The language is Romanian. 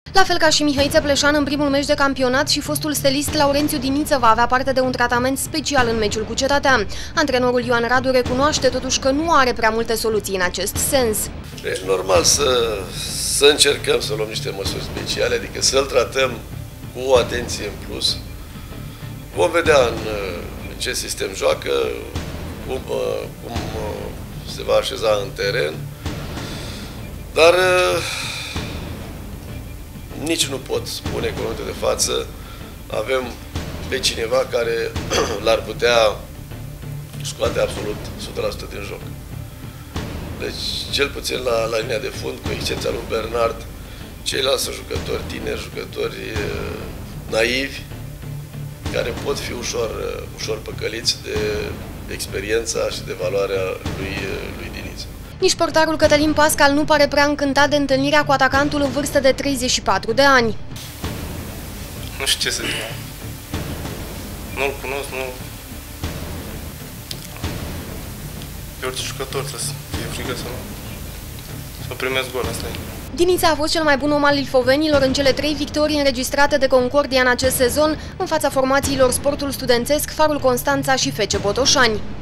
La fel ca și Mihăiță Pleșan în primul meci de campionat, și fostul stelist Laurențiu Diniță va avea parte de un tratament special în meciul cu Cetatea. Antrenorul Ioan Radu recunoaște totuși că nu are prea multe soluții în acest sens. E normal să încercăm să luăm niște măsuri speciale, adică să-l tratăm cu o atenție în plus. Vom vedea în ce sistem joacă, cum se va așeza în teren, dar nici nu pot spune că în momentul de față avem pe cineva care l-ar putea scoate absolut 100% din joc. Deci, cel puțin la linia de fund, cu excepția lui Bernard, ceilalți sunt jucători tineri, jucători naivi, care pot fi ușor păcăliți de experiența și de valoarea lui Diniță. Nici portarul Cătălin Pascal nu pare prea încântat de întâlnirea cu atacantul în vârstă de 34 de ani. Nu știu ce să zic. Nu-l cunosc, nu... Pe orice jucător să fie frică să primesc gol, asta e. Dinița a fost cel mai bun om al ilfovenilor în cele 3 victorii înregistrate de Concordia în acest sezon, în fața formațiilor Sportul Studențesc, Farul Constanța și FC Botoșani.